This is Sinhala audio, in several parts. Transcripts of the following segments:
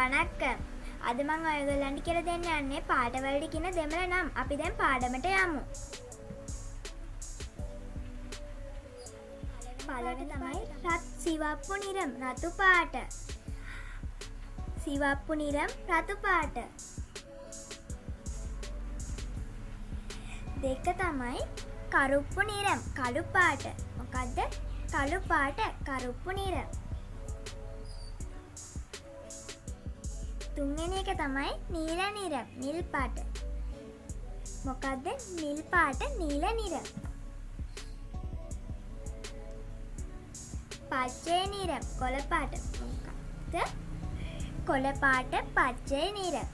වණක්කම්. අද මම ඔයගොල්ලන්ට කියලා දෙන්න යන්නේ පාඩවලට කියන දෙමළ නම්. අපි දැන් පාඩමට යමු. පළවෙනි තමයි සිවප්පු නිරම් රතු පාට. සිවප්පු නිරම් රතු පාට. දෙක තමයි කරුප්පු නිරම් කළු පාට. මොකද්ද? කළු පාට කරුප්පු නිරම්. තුන්වෙනි එක තමයි නීල නිරම් නිල් පාට. මොකද්ද? නිල් පාට නීල නිරම්. පච්චේ නිරම් කොළ පාට. මොකද්ද? කොළ පාට පච්චේ නිරම්.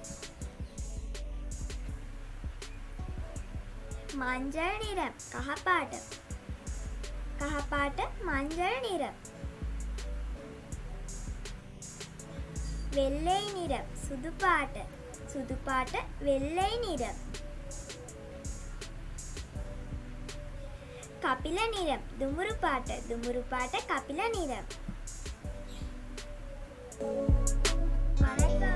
මංජල් නිරම් කහ පාට. කහ පාට මංජල් නිරම්. වෙල්ලෙයි නිරම් සුදු පාට. සුදු පාට වෙල්ලෙයි නිරම්. කපිල නිරම් දුඹුරු පාට. දුඹුරු පාට කපිල නිරම්. වණක්කම්.